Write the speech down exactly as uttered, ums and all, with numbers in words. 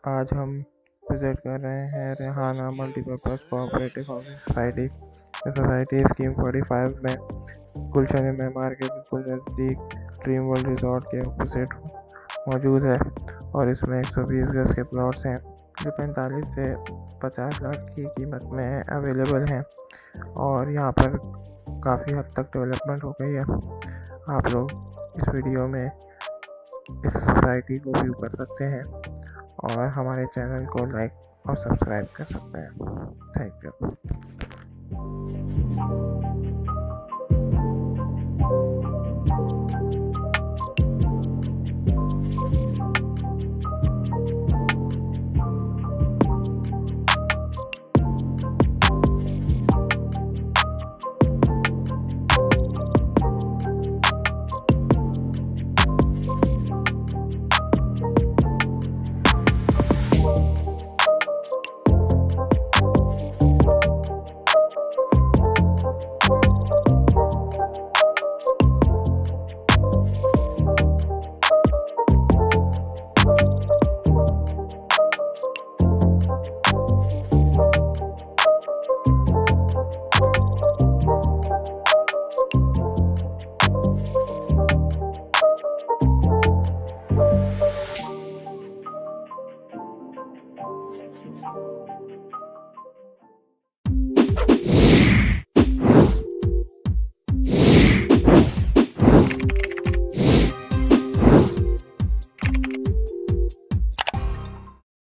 आज हम विजिट कर रहे हैं Rehana multipurpose cooperative housing society. ये सोसाइटी स्कीम फोर्टी फाइव में गुलशन मेमार के बिल्कुल नज़दीक ड्रीम वर्ल्ड रिजॉर्ट के अपोजिट मौजूद है और इसमें एक सौ बीस गज के प्लॉट्स हैं जो पैंतालीस से पचास लाख की कीमत में अवेलेबल हैं और यहाँ पर काफ़ी हद तक डेवलपमेंट हो गई है। आप लोग इस वीडियो में इस सोसाइटी को व्यू कर सकते हैं और हमारे चैनल को लाइक और सब्सक्राइब कर सकते हैं। Thank you.